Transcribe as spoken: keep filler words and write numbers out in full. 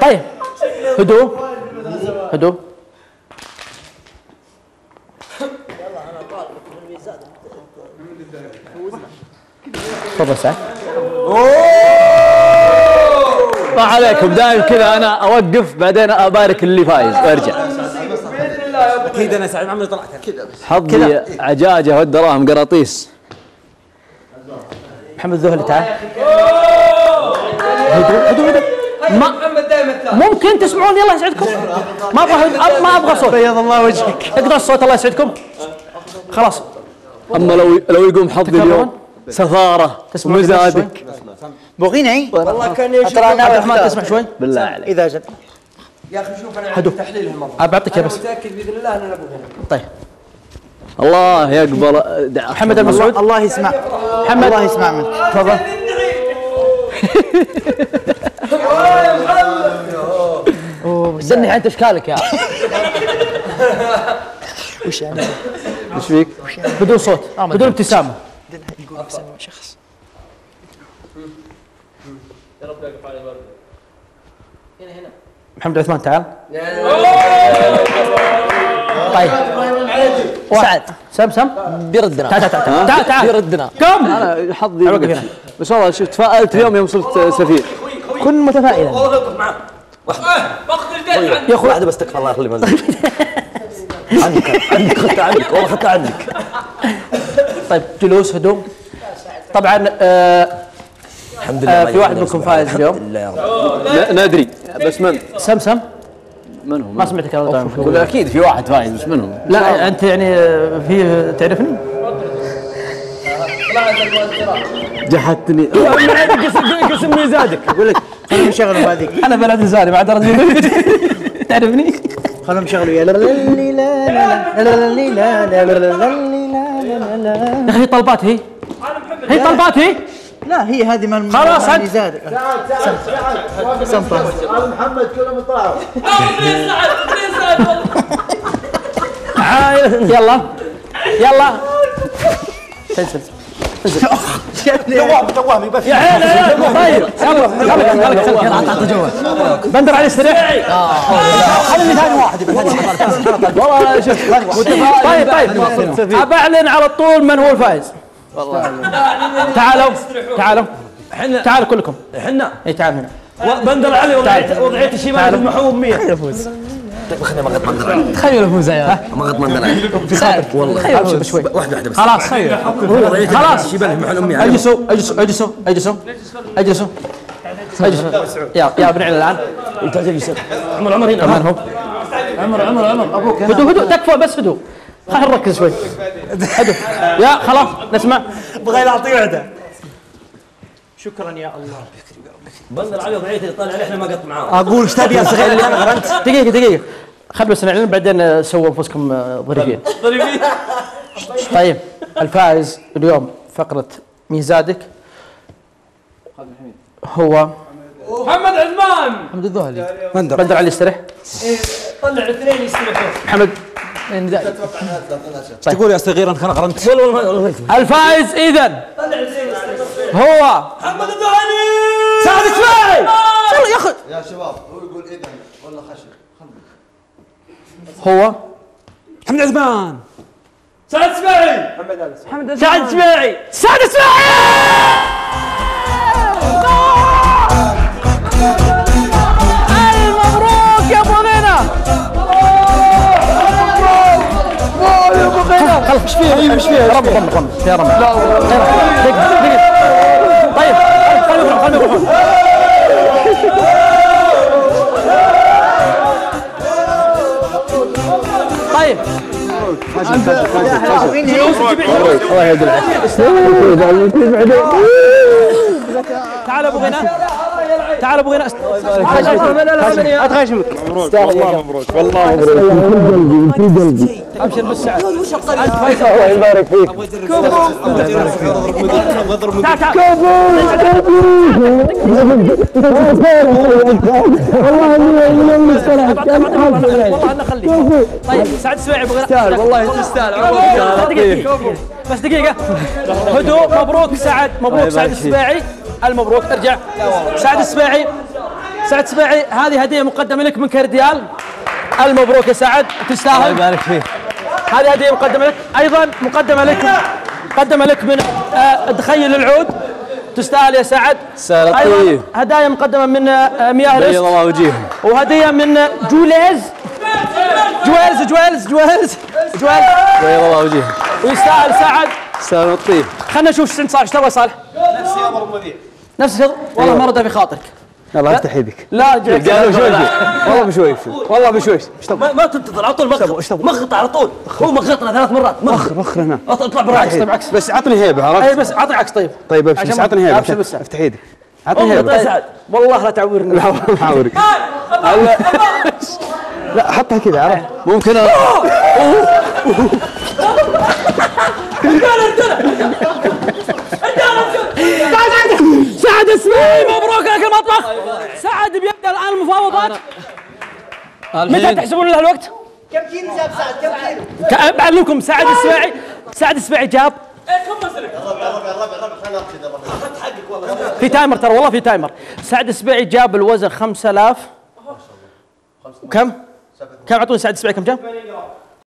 طيب هدوء هدوء. تفضل سعد. ما عليكم دائما كذا انا اوقف بعدين ابارك اللي فايز وارجع. اكيد انا سعد محمد طلعت كذا بس. حظي عجاجه والدراهم قراطيس. محمد الذهلي تعال. هدوء هدوء هدوء. ما ممكن تسمعون يلا يسعدكم. ما ابغى ما ابغى صوت. بيض الله وجهك. اقدر الصوت الله يسعدكم. خلاص. اما لو لو يقوم حظي اليوم سفاره ومزادك. بغيني والله كان يشوف ترى عبد الرحمن تسمع شوي بالله عليك. اذا جد يا اخي شوف انا تحليل المره. ابى اعطيك بس. متاكد باذن الله اننا بغينا. طيب الله يقبل دعاء محمد المسعود. الله يسمع محمد الله يسمع منك. تفضل. استني انت اشكالك يا وش يعني؟ ايش فيك؟ بدون صوت بدون ابتسامه. يقول ابتسامه شخص. يا رب يقف على الورد. هنا هنا محمد عثمان تعال. طيب سعد سم سم بيردنا تعال تعال تعال تعال بيردنا. قم. انا حظي بس والله شفت تفائلت اليوم يوم صرت سفير. كن متفائلا يا اخوي واحده بس تكفى الله يخلي بالك. عنك عنك اخذتها عنك والله اخذتها عنك. طيب جلوس هدوء. طبعا آه الحمد لله. آه في واحد منكم فايز اليوم. لا يا رب. ندري بس من؟ سم سم من هو؟ ما سمعتك انا. يقول اكيد في واحد فايز بس من هو؟ لا انت يعني في تعرفني؟ جحدتني. قسم ميزانك اقول لك خلهم يشغلوا هذيك. انا بلد زاري بعد رجل تعرفني؟ خلهم يشغلوا يا لا لا لا لا لا يا اخي طلبات هي هي طلبات هي. لا هي هذه من خلاص انت زاد. سمطه محمد كلهم طلعوا. يلا يلا تنزل دوام دوام يبى يا عيني. طيب يلا خليك خليك اعطى جوال بندر على السريع. خليني ثاني واحد والله شوف طيب طيب ابى اعلن على طول من هو الفائز. تعالوا تعالوا تعالوا كلكم. احنا اي تعالوا هنا. بندر علي وضعيت الشمال المحوم مية. خليني ما قد منظر عليك. تخيل يفوز يا ما قد منظر عليك. والله خير شوي واحده واحده بس. خلاص خلاص شبه محل امي. اجلسوا اجلسوا اجلسوا اجلسوا اجلسوا اجلسوا يا يا بنعلن الان. انت جالس عمر عمر هنا. من هو؟ عمر عمر عمر ابوك. هدوء هدوء تكفى بس هدوء. خلينا نركز شوي. هدوء يا خلاص نسمع. بغير اعطيه وحده. شكرا يا الله. بندر علي وضعيته طالع عليه احنا ما قط معاه. اقول ايش تبي يا صغير اللي انا غرمت. دقيقة دقيقة خل بس نعلن بعدين سووا انفسكم ظريفين. ظريفين. طيب الفائز اليوم فقرة ميزادك هو محمد عثمان. محمد الذهلي. بندر بندر علي يستريح. طلع اثنين يستريحون. محمد تقول يا صغير انا غرمت. الفائز اذا هو محمد الذهلي. سعد اسماعيل. يلا يا اخي يا شباب هو يقول اذا ولا خشب. هو محمد عثمان. سعد اسماعيل. محمد سعد اسماعيل. سعد اسماعيل. المبروك يا ابو غينا. يا ابو غينا. خلص ايش فيها ايش فيها؟ رمي رمي رمي يا رمي. لا دقيقة دقيقة. طيب خلينا نروح خلينا نروح. طيب الله يدلعك. تعال ابو غنى تعال ابو غنى. اتغشمك. استاهل الله مبروك والله مبروك في قلبي. ابشر بالسعد. الله يبارك فيك. تعال تعال. والله انا خليك. طيب سعد السويعي ابو غنى. تستاهل والله تستاهل. بس دقيقة هدوء. مبروك سعد مبروك سعد السباعي. المبروك ارجع. سعد السباعي سعد سبيعي هذه هديه مقدمه لك من كرديال. المبروك يا سعد تستاهل. الله يبارك فيك. هذه هديه مقدمه لك، ايضا مقدمه لك مقدمه لك من آه دخيل العود. تستاهل يا سعد. سهل ايضا الطيب. هدايا مقدمه من آه مياه بيض رزق. الله وجيههم. وهديه من جوليز جويلز جويلز جويلز جويلز. بيض الله وجيههم. ويستاهل سعد. سهل الطيب. خلنا نشوف ايش صار. ايش تبغى صالح؟ نفسي يا ابو المذيع. نفس الشيء والله ما رد في خاطرك. يلا افتح يدك. لا قالوا شوي والله بشوي والله بشوي. ما, ما تنتظر على طول مخط مخط على طول. هو مخطنا ثلاث مرات. مخر مخر هنا. اطلع براحتك. طيب عكس. بس عطني هيبه عرفت؟ اي بس اعطي عكس. طيب طيب ابشر بس عطني هيبه. افتح يدك. عطني هيبه. طيب. والله لا تعورني. لا ما اعورك. لا حطها كذا عرفت؟ ممكن سعد اسماعيل مبروك لك المطبخ. سعد بيبدا الان المفاوضات. متى تحسبون له الوقت؟ كم كيلو جاب سعد؟ كم كيلو؟ بعلمكم سعد السباعي. سعد السباعي جاب في تايمر ترى والله في تايمر. سعد السباعي جاب الوزن خمسة آلاف. كم؟ كم اعطوني سعد السباعي كم جاب؟